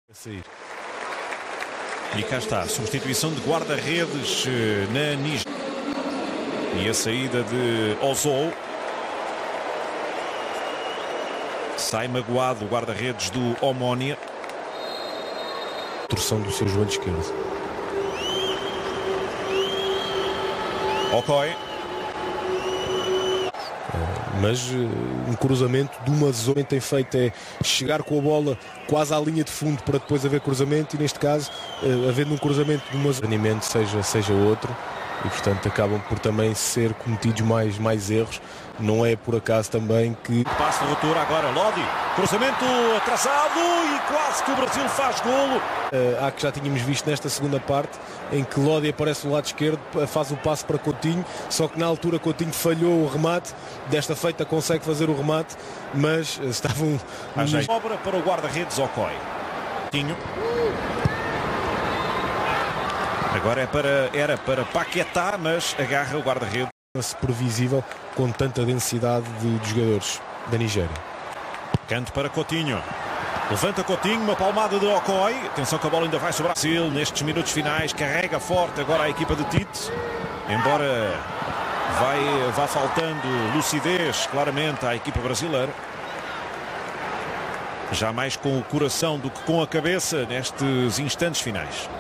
Sair. E cá está, substituição de guarda-redes na Nigéria. E a saída de Ozou. Sai magoado o guarda-redes do Omónia. Torção do seu joelho esquerdo. Okoye. Mas um cruzamento de uma zona que tem feito é chegar com a bola quase à linha de fundo para depois haver cruzamento, e neste caso, havendo um cruzamento de uma zona, seja outro, e portanto acabam por também ser cometidos mais erros. Não é por acaso também que... Passo de ruptura agora, Lodi. Cruzamento atrasado e quase que o Brasil faz golo. Há que já tínhamos visto nesta segunda parte, em que Lodi aparece do lado esquerdo, faz o passo para Coutinho, só que na altura Coutinho falhou o remate. Desta feita consegue fazer o remate, mas estavam... Sobra para o guarda-redes Okoye. Coutinho. Agora era para Paquetá, mas agarra o guarda-redes. Previsível com tanta densidade de jogadores da Nigéria. Canto para Coutinho. Levanta Coutinho, uma palmada de Okoye. Atenção que a bola ainda vai sobre o Brasil nestes minutos finais. Carrega forte agora a equipa de Tite. Embora vá faltando lucidez claramente à equipa brasileira. Já mais com o coração do que com a cabeça nestes instantes finais.